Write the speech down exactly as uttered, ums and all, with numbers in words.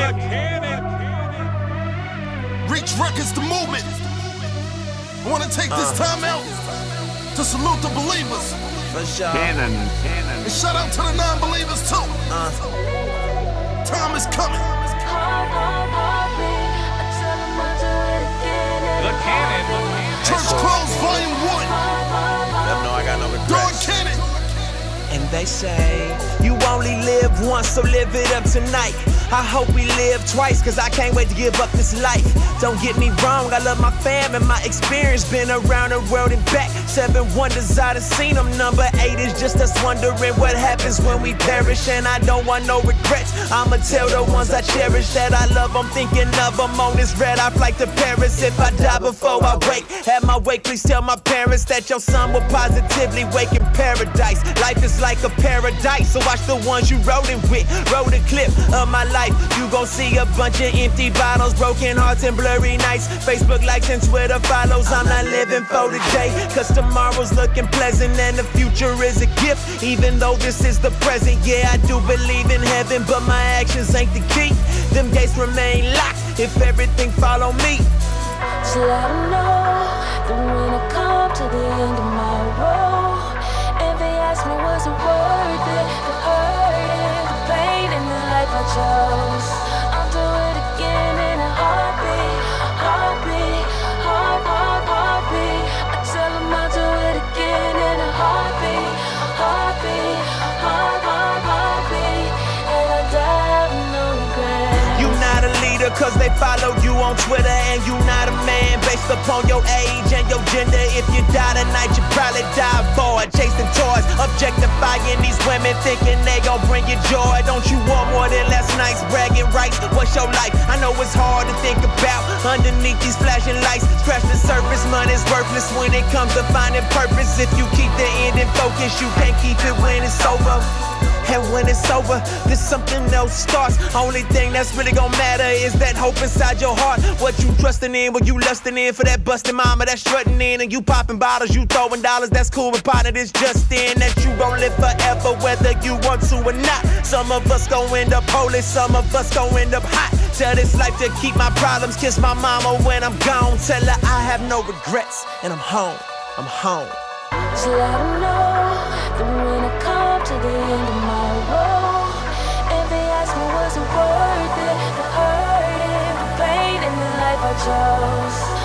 Reach Records, the movement. I want to take this Uh. time out to salute the believers. For sure. Cannon, cannon. And shout out to the non-believers too. Uh. Time is coming. The Cannon. Church Clothes, Volume One. Let them know I got no Dog regrets. Cannon. And they say, you only live once, so live it up tonight. I hope we live twice, cause I can't wait to give up this life. Don't get me wrong, I love my fam and my experience. Been around the world and back. Seven wonders I done seen them. Number eight is just us wondering what happens when we perish. And I don't want no regrets. I'ma tell the ones I cherish that I love. I'm thinking of them on this red eye flight to Paris. If I die before I wake, at my wake, please tell my parents that your son will positively wake in paradise. Life is like a paradise, so watch the ones you rolling with. Roll the clip of my life. You gon' see a bunch of empty bottles, broken hearts and blurry nights. Facebook likes and Twitter follows. I'm not living for today, cause tomorrow's looking pleasant and the future is a gift. Even though this is the present, yeah, I do believe in heaven, but my actions ain't the key. Them gates remain locked if everything follow me. So let them know that when I come to the end of my road, and they ask me was it worth it, the hurt, the pain, and the life I chose, I'll do it again in a heartbeat, heartbeat, heart, heart, heartbeat. I tell them I'll do it again in a heartbeat, heartbeat, heart, heart, heartbeat, and I die with no regret. You not a leader cause they follow you on Twitter, and you not a man based upon your age and your gender. If you die tonight, you probably die bored, chasing toys, objectifying these women, thinking they gon' bring you joy. Don't you want more than last night's bragging rights? What's your life? I know it's hard to think about underneath these flashing lights. Scratch the surface, money's worthless when it comes to finding purpose. If you keep the end in focus, you can't keep it when it's over. And when it's over, there's something else starts. Only thing that's really gon' matter is that hope inside your heart. What you trusting in, what you lusting in for that busted mama that's strutting in. And you popping bottles, you throwing dollars, that's cool. But partner, this just in that you gon' live forever, whether you want to or not. Some of us gon' end up holy, some of us gon' end up hot. Tell this life to keep my problems, kiss my mama when I'm gone. Tell her I have no regrets, and I'm home, I'm home. So let them know that when I come to the end of my road, and they ask me was it worth it, the hurt, the pain, and the life I chose,